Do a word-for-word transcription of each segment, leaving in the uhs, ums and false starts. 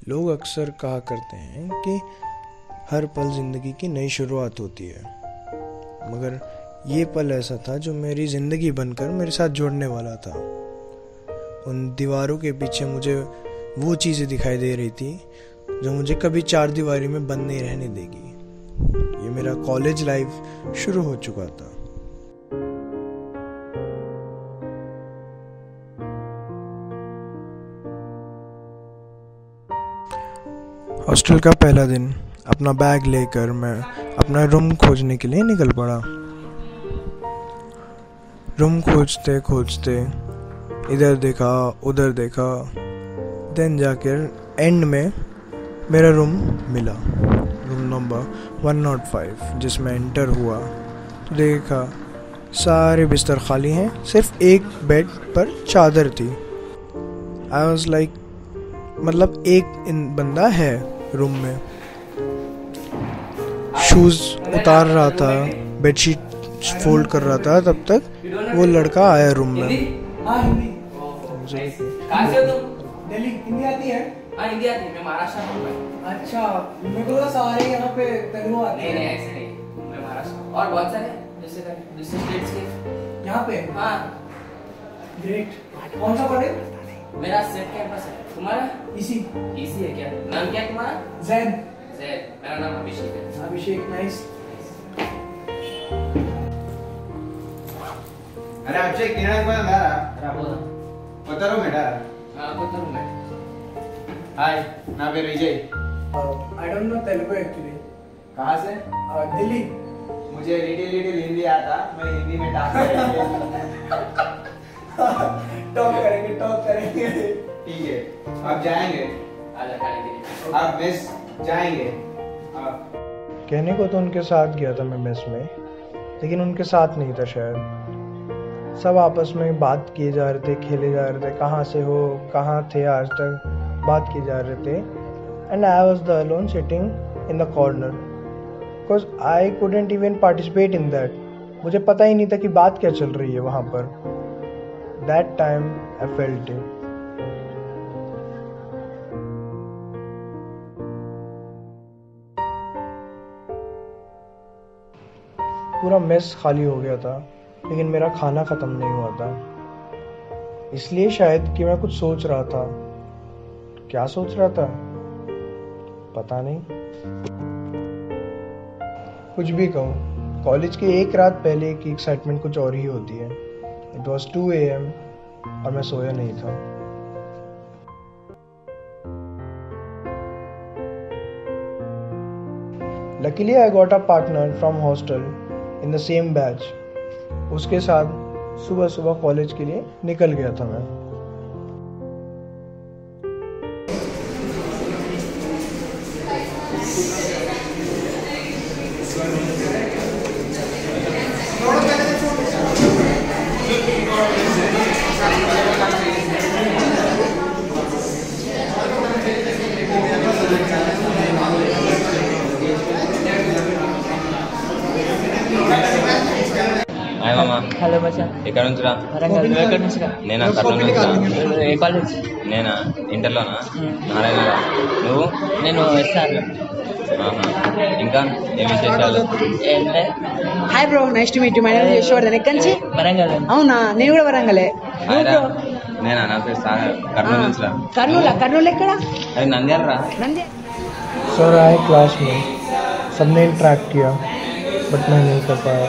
लोग अक्सर कहा करते हैं कि हर पल ज़िंदगी की नई शुरुआत होती है, मगर ये पल ऐसा था जो मेरी ज़िंदगी बनकर मेरे साथ जुड़ने वाला था। उन दीवारों के पीछे मुझे वो चीज़ें दिखाई दे रही थी जो मुझे कभी चार दीवारी में बंद नहीं रहने देगी। ये मेरा कॉलेज लाइफ शुरू हो चुका था। हॉस्टल का पहला दिन, अपना बैग लेकर मैं अपना रूम खोजने के लिए निकल पड़ा। रूम खोजते खोजते इधर देखा उधर देखा, देन जाकर एंड में मेरा रूम मिला, room number one nought five. जिसमें एंटर हुआ तो देखा सारे बिस्तर खाली हैं, सिर्फ एक बेड पर चादर थी। आई वॉज लाइक मतलब एक इन बंदा है रूम में। शूज़ उतार रहा था, बेडशीट फोल्ड कर रहा था, तब तक वो लड़का आया रूम में। दिल्ली हिंदी आती है? हाँ हिंदी आती है, मैं महाराष्ट्र में। अच्छा, मेरे को लगा सारे यहाँ पे तेलुगु आते हैं। नहीं नहीं ऐसे नहीं, मैं महाराष्ट्र और बहुत सारे दूसरे दूसरे स्टेट्स के यहाँ पे। हाँ ग्रेट। कौन सा पढ़े? मेरा सेट कैंपस है। तुम्हारा? इसी इसी है क्या? नाम क्या है तुम्हारा? जैद। जैद। मेरा नाम अभिषेक है। अभिषेक, नाइस। अरे अभिषेक किरण को ना रा बोला पता रो बेटा। हां पता रो मैं। हाय, ना पे Vijay. I don't know Telugu actually. कहां से? दिल्ली। मुझे लिटिल लिटिल हिंदी आता, मैं हिंदी में टॉक करेंगे। टॉक करेंगे टॉक करेंगे ठीक है, अब जाएंगे। आजा खाएंगे। अब मेस जाएंगे। कहने को तो उनके साथ गया था मैं मेस में, लेकिन उनके साथ नहीं था शायद। सब आपस में बात किए जा रहे थे, खेले जा रहे थे, कहाँ से हो, कहाँ थे आज तक, बात किए जा रहे थे। And I was the alone sitting in the corner because I couldn't even participate in that. मुझे पता ही नहीं था कि बात क्या चल रही है वहाँ पर। That time I felt it. पूरा मेस खाली हो गया था, लेकिन मेरा खाना ख़त्म नहीं हुआ था। इसलिए शायद कि मैं कुछ सोच रहा था। क्या सोच रहा था पता नहीं। कुछ भी कहूँ, कॉलेज के एक रात पहले की एक्साइटमेंट कुछ और ही होती है। It was two A M और मैं सोया नहीं था। Luckily I got a partner from hostel in the same batch. उसके साथ सुबह सुबह कॉलेज के लिए निकल गया था मैं। హాయ్ మామ. హలో మచ్చా. ఎక్కడ నుంచిరా? వరంగల్. నువ్వు ఎక్కడి నుంచిరా? నేనా కర్నూలు నుంచిరా. ఏ కాలేజ్? నేనా ఇంటర్లోనా. నారాయణరా. నువ్వు? నేను ఎస్ఆర్. ఆహా. ఇంకా ఏం విశేషాలు? Hi bro, nice to meet you. My name is Yashwardhan. ఎక్కడి నుంచి? వరంగల్. అవునా, నేను కూడా వరంగలే. నేనా? నా పేరు సాగర్. కర్నూలు నుంచిరా. కర్నూలు. కర్నూలు ఎక్కడ? అది నంద్యాలరా. నంద్యాల. सर आए क्लास में, सबने इंटरेक्ट किया बट मैं नहीं कर पाया।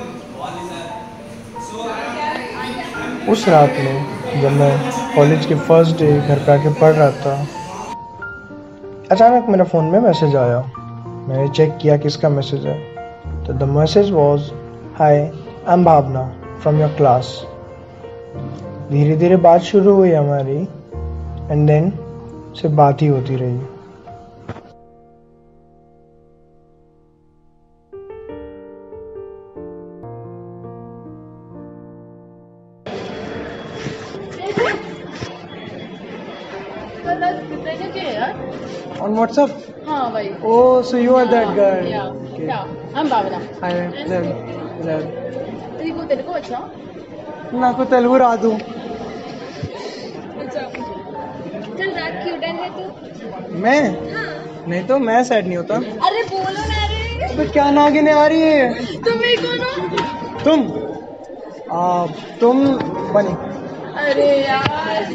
उस रात में जब मैं कॉलेज के फर्स्ट डे घर पे आके पढ़ रहा था, अचानक मेरे फ़ोन में मैसेज आया। मैंने चेक किया किसका मैसेज है, तो the message was, hi I am Bhavana from your class. धीरे धीरे बात शुरू हुई हमारी, एंड देन सिर्फ बात ही होती रही। On WhatsApp? हाँ भाई. Oh, so you are that girl. Yeah. Okay. Yeah. I'm Bhavana. Hi, Zed. Zed. तेरे तेलुगु अच्छा? నాకు తెలుగు రాదు. कल रात क्यों डर है तू? मैं हाँ। नहीं तो मैं सैड नहीं होता। अरे बोलो ना रे। तो क्या नागिने आ रही है? तुम ही कौन हो? तुम आ, तुम बनी। अरे यार।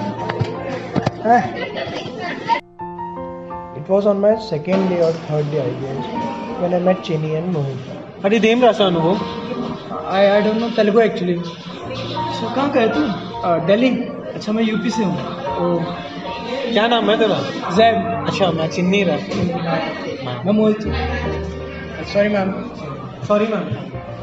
It was on my second day or third day, I guess, when I met Chini and Mohit. हरिदेम रासा अनुभव। I I don't know Telugu actually. So, कहाँ का है तू? दिल्ली। अच्छा मैं यूपी से हूँ। Oh, क्या नाम है तेरा? Zeb. अच्छा मैं चिन्नी रहा। मैं Mohit. Sorry ma'am. Sorry ma'am.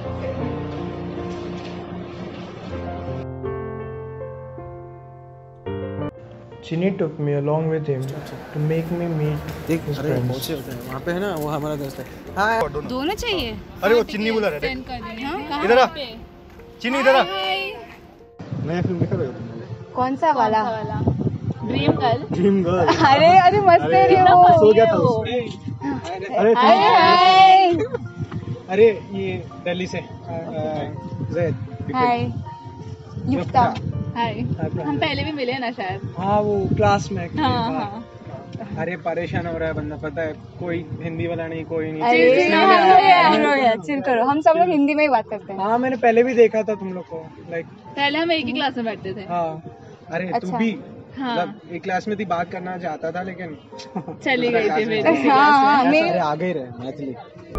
Chini took me along with him to make me meet his friends. वहाँ पे है ना वो हमारा दोस्त है। हाँ दोनों चाहिए? अरे वो चिन्नी बुला रहे सेंड कर देंगे। हाँ, इधर आ। कहाँ पे? चिन्नी इधर आ। हाय। नया फिल्म देखा था? कौन सा वाला? Dream girl. Dream girl. अरे अरे मस्त है रे वो। सो गया था उसमें। अरे अरे हाय अरे ये दिल्ली से जैद। हाय युक्ता। हाय। हम पहले भी मिले ना शायद। हाँ वो क्लास में। हाँ हाँ। अरे परेशान हो रहा है बंदा, पता है कोई हिंदी वाला नहीं कोई नहीं। अरे चिल करो, हम सब लोग हिंदी में ही बात करते हैं। हाँ मैंने पहले भी देखा था तुम लोग को, लाइक पहले हम एक ही क्लास में बैठते थे। हाँ। अरे तू अच्छा। भी हाँ। मतलब एक क्लास में थी, बात करना चाहता था लेकिन चली गई थी मेरी। हाँ हाँ मेरी अरे आगे ही रहे मैथिली।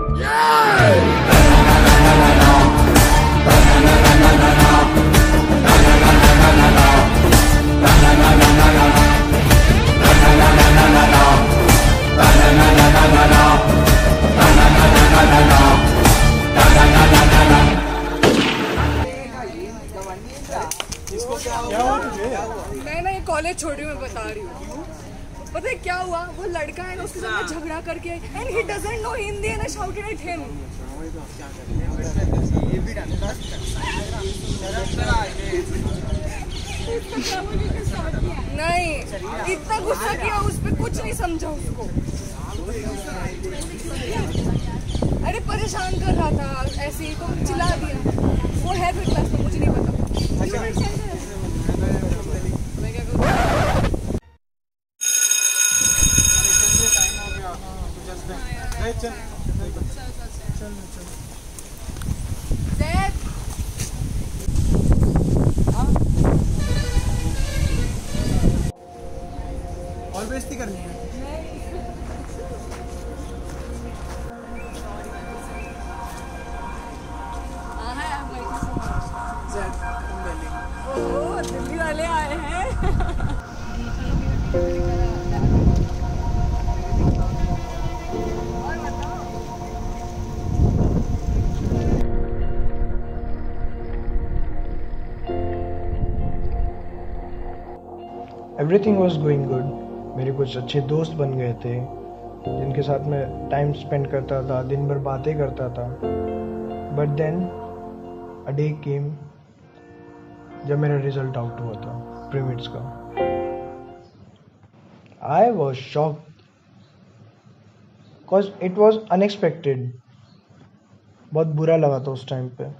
मैं ना ये कॉलेज छोड़ रही हूँ, मैं बता रही हूँ। पता है क्या हुआ? वो लड़का है ना, उसके साथ मैं झगड़ा करके and he doesn't know Hindi and I shouted at him. नहीं इतना गुस्सा किया उस पर, कुछ नहीं समझा उसको। अरे परेशान कर रहा था ऐसे ही, तो चिल्ला दिया। वो है फिर क्लास में, मुझे नहीं पता। मैं क्या करूँ? चल और बेइज्जती करनी है। ओह दिल्ली वाले आए हैं। Everything was going good. मेरे कुछ अच्छे दोस्त बन गए थे जिनके साथ मैं टाइम स्पेंड करता था, दिन भर बातें करता था। But then a day came जब मेरा रिजल्ट आउट हुआ था प्रीमिड्स का। I was shocked because it was unexpected. बहुत बुरा लगा था उस टाइम पे।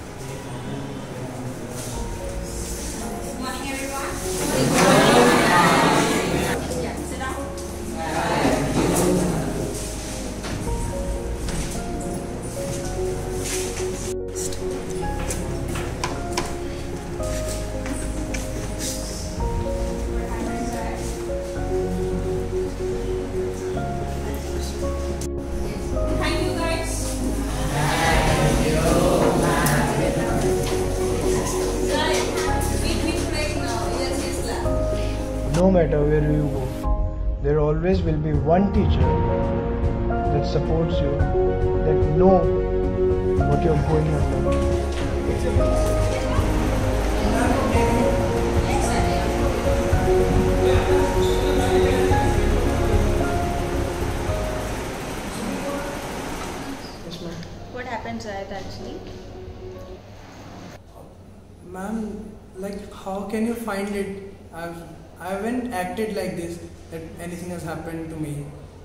No matter where you go, there always will be one teacher that supports you, that know what you're going under. What happened, Zayed, actually? Ma'am, like how can you find it? I've I haven't acted like this, that anything has happened to me.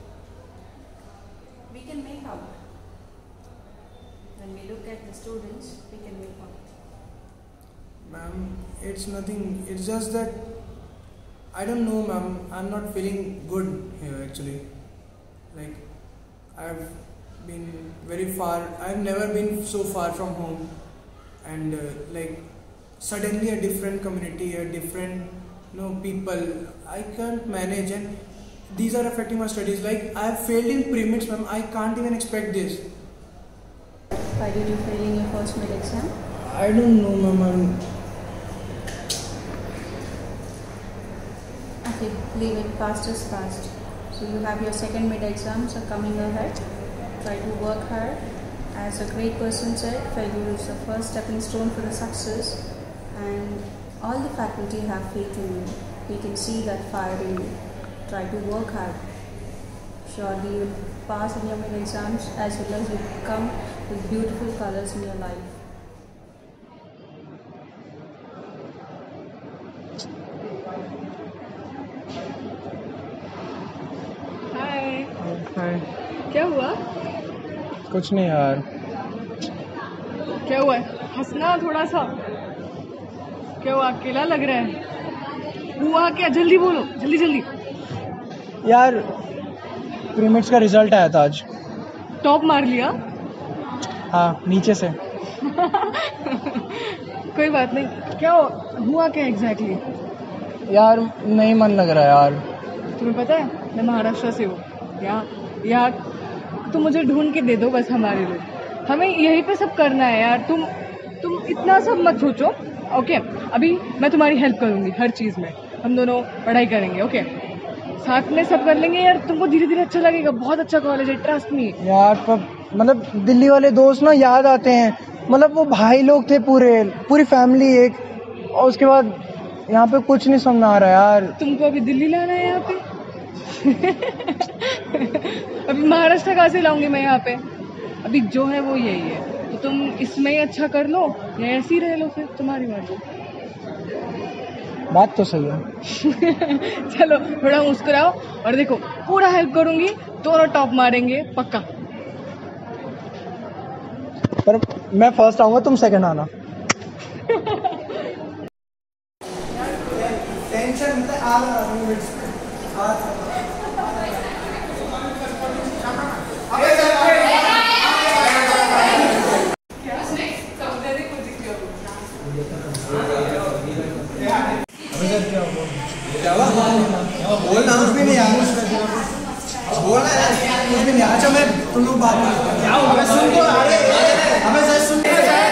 We can make out. When we look at the students, we can make out. Ma'am, it's nothing, it's just that I don't know, ma'am. I'm not feeling good here actually. Like, I've been very far. I've never been so far from home, and uh, like suddenly a different community, a different you know people. I can't manage, and these are affecting my studies. Like, I've failed in pre-mits, ma'am. I can't even expect this. Why did you fail in your first mid exam? I don't know, ma'am. I'm Okay, leave it. Past is past. So you have your second mid exams are coming ahead. Try to work hard. As a great person said, failure is the first stepping stone for the success. And all the faculty have faith in you. We can see that fire in you. Try to work hard. Surely you will pass in your mid exams as well as you come with beautiful colors in your life. हाय, हाय। क्या हुआ? कुछ नहीं यार। क्या हुआ है? हंसना थोड़ा सा। क्या हुआ? अकेला लग रहा है? हुआ क्या? जल्दी बोलो, जल्दी जल्दी। यार प्रीमिट्स का रिजल्ट आया था आज। टॉप मार लिया? हाँ, नीचे से। कोई बात नहीं। क्या हुआ क्या एग्जैक्टली? यार नहीं मन लग रहा यार। तुम्हें पता है मैं महाराष्ट्र से हूँ। यहाँ यहाँ तुम मुझे ढूंढ के दे दो बस हमारे लिए। हमें यहीं पे सब करना है यार। तुम तुम इतना सब मत सोचो। ओके, अभी मैं तुम्हारी हेल्प करूँगी हर चीज़ में। हम दोनों पढ़ाई करेंगे। ओके, साथ में सब कर लेंगे यार। तुमको धीरे धीरे अच्छा लगेगा। बहुत अच्छा कॉलेज है, ट्रस्ट मी। यार पर मतलब दिल्ली वाले दोस्त ना याद आते हैं। मतलब वो भाई लोग थे, पूरे पूरी फैमिली एक। और उसके बाद यहाँ पे कुछ नहीं समझ आ रहा यार। तुमको अभी दिल्ली लाना है यहाँ पे? अभी महाराष्ट्र कहाँ से लाऊंगी मैं यहाँ पे? अभी जो है वो यही है। तो तुम इसमें ही अच्छा कर लो या ऐसे ही रह लो, फिर तुम्हारी मर्जी। बात तो सही है। चलो थोड़ा मुस्कुराओ और देखो, पूरा हेल्प करूंगी। दोनों टॉप मारेंगे पक्का। पर मैं फर्स्ट आऊंगा, तुम सेकंड आना। टेंशन होता है आ रहा हूँ मिनट्स बोलना कुछ भी नहीं यार। बोलना यार कुछ भी नहीं। अच्छा मैं तुम लोग बात करते क्या होगा? सुन तो अरे हमें सच सुन।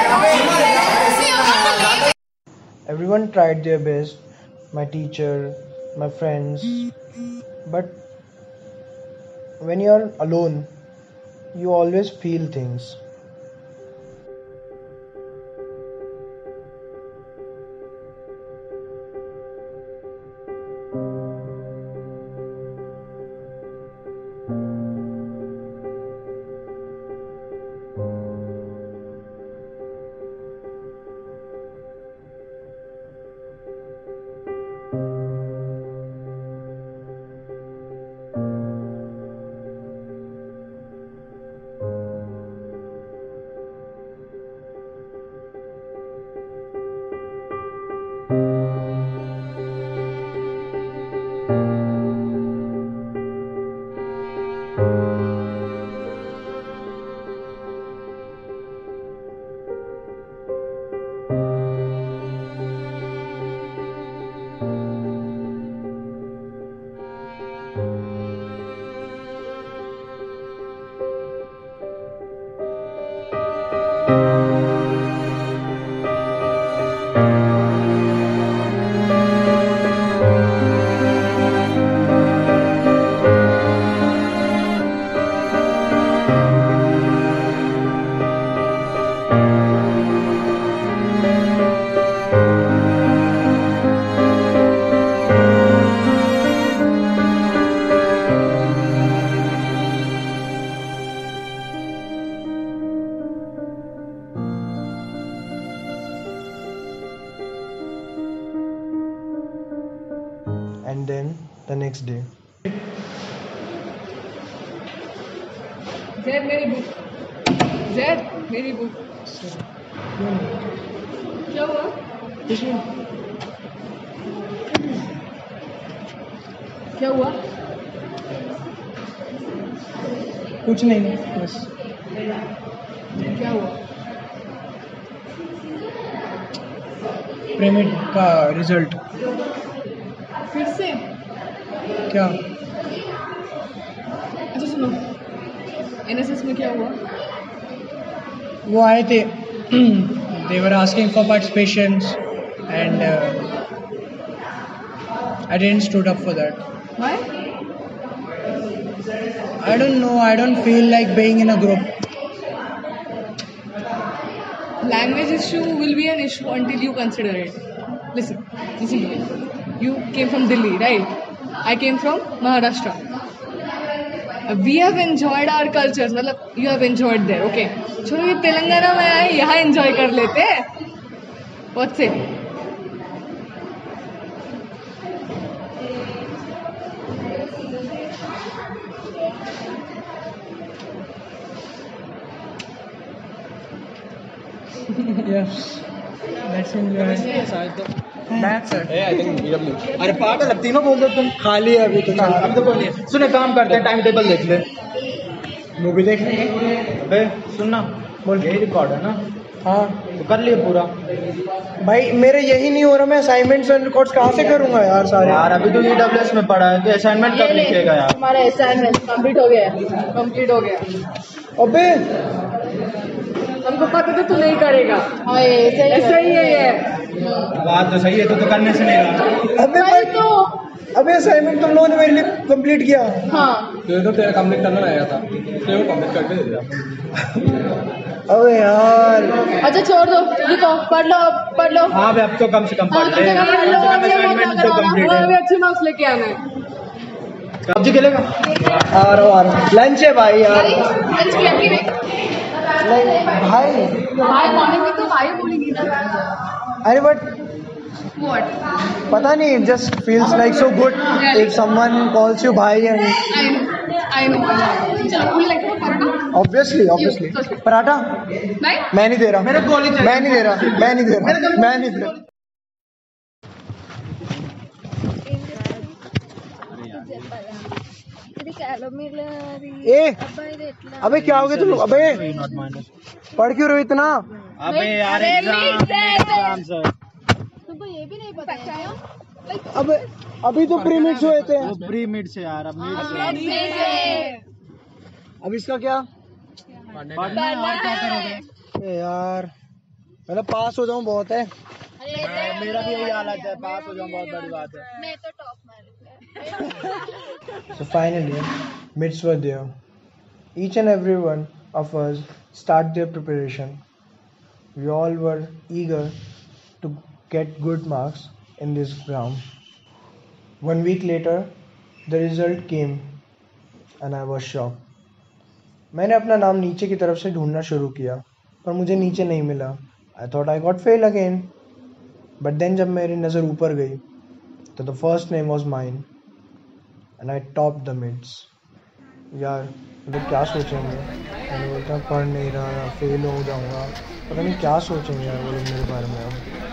Everyone tried their best, my teacher, my friends, but when you're alone, you always feel things. And then the next day. Zaid मेरी बुक। जैद मेरी बुक। क्या हुआ? क्या हुआ? कुछ नहीं बस। क्या हुआ? प्रीमिड का रिजल्ट। फिर से? क्या? अच्छा सुनो, एनएसएस में क्या हुआ? वो आए थे, they were asking for participations and uh, I didn't stood up for that. Why? I don't know, I don't feel like being in a group. Language issue will be an issue until you consider it. Listen, listen to me. You came from Delhi, right? I came from Maharashtra. We have enjoyed our cultures. मतलब you have enjoyed there, okay? चलो ये तेलंगाना में आए, यहाँ enjoy कर लेते हैं. What's it? Yes, let's enjoy. That's it. I think अरे पागल अब तीनों बोल दो तुम। खाली है अभी तो। अभी तो कोई नहीं है। सुने काम करते हैं, टाइम टेबल देख ले। मूवी देख लेंगे। अबे सुनना, बोल यही रिकॉर्ड है ना? हाँ तो कर लिए पूरा। भाई मेरे यही नहीं हो रहा, मैं असाइनमेंट्स एंड रिकॉर्ड्स कहाँ से करूँगा यार सारे। यार अभी तो ईडब्ल्यूएस में पढ़ा है, तो असाइनमेंट कब लिखेगा यार? हमारा असाइनमेंट कंप्लीट हो गया, कंप्लीट हो गया। अबे हमको पता था तू नहीं करेगा। हाँ ये सही ऐसा ही है ये। बात तो सही है, तो तो करने से नहीं रहा। अबे भाई तो अबे असाइनमेंट तुम लोगों ने मेरे लिए कंप्लीट किया। हाँ तो तो तेरा कंप्लीट करना आया था, तो वो कंप्लीट करके दे दिया। अबे यार अच्छा छोड़ दो, लिखो, पढ़ लो पढ़ लो। हाँ भाई अब तो कम से कम पढ़ ले, कम से कम असाइनमेंट तो कंप्लीट है। अभी अच्छे मार्क्स लेके आना है। पबजी खेलेगा? आ रहा हूँ आ रहा हूँ। लंच है भाई यार। लंच किया कि नहीं? भाई भाई मॉर्निंग में तो भाई बोलेगी ना। अरे बट What? पता नहीं, just feels like so good if someone calls you भाई and I know, I know. चलो मुझे लगता है पराठा। ऑब्वियसली ऑब्वियसली पराठा नहीं? मैं नहीं दे रहा, मेरे गोली चाहिए। मैं नहीं दे रहा, मैं नहीं दे रहा, मैं नहीं दे रहा। ए अबे क्या हो गया तुम लोग? अबे पढ़ क्यों रहे हो इतना? अबे यार एग्जाम सर। तुमको ये भी नहीं पता है? अब अभी तो प्री मिड्स हुए थे। प्री मिड से यार, अब मिड अब इसका क्या? पढ़ना है और क्या करोगे? ए यार मतलब पास हो जाऊं बहुत है। मेरा भी यही हालत है, पास हो जाऊं बहुत बड़ी बात है। मैं तो टॉप मार। So finally, mids were there. Each and every one of us start their preparation. We all were eager to get good marks in this exam. One week later, the result came and I was shocked. मैंने अपना नाम नीचे की तरफ से ढूंढना शुरू किया, पर मुझे नीचे नहीं मिला. I thought I got fail again. But then जब मेरी नज़र ऊपर गई, तो the first name was mine. And I topped the mids. यार मतलब क्या सोचेंगे? मैंने बोलता पढ़ नहीं रहा, फेल हो जाऊंगा, पता नहीं क्या सोचेंगे यार वो लोग मेरे बारे में।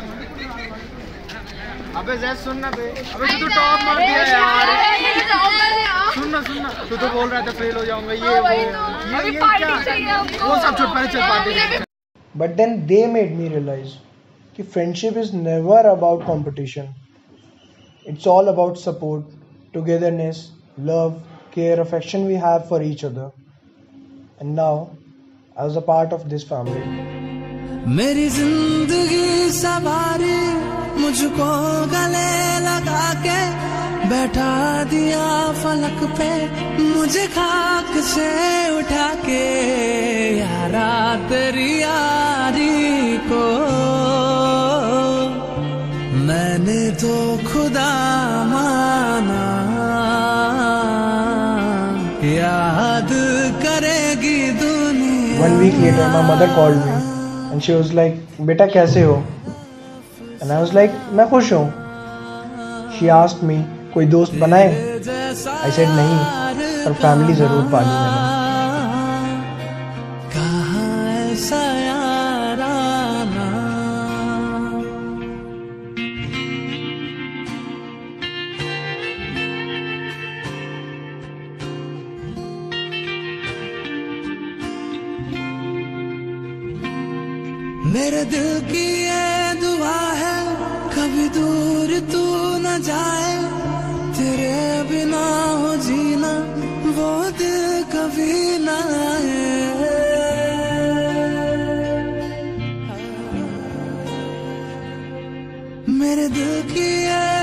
अबे जैसे सुनना बे, अबे तू तो टॉप मार दिया यार। सुनना सुनना, तू तो बोल रहा था फेल हो जाऊंगा, ये वो ये ये क्या वो सब छोड़, पहले चल party. But then they made me realize कि friendship is never about competition. It's all about support, togetherness, love, care, affection we have for each other. And now I was a part of this family. मेरी जिंदगी सवारी मुझको गले लगा के बैठा दिया फलक पे, मुझे खाक से उठा के यारा तेरी यारी को मैंने तो खुदा माना, याद करेगी दुनिया। One week later, my mother called me and she was like, बेटा कैसे हो? And I was like, मैं खुश हूँ. She asked me, कोई दोस्त बनाए? I said नहीं, पर फैमिली जरूर पाली मैंने. कहाँ ऐसा याराना। मेरे दिल की ये दुआ है कभी दूर तू न जाए, तेरे बिना हो जीना वो दिल कभी ना आए। मेरे दिल की ये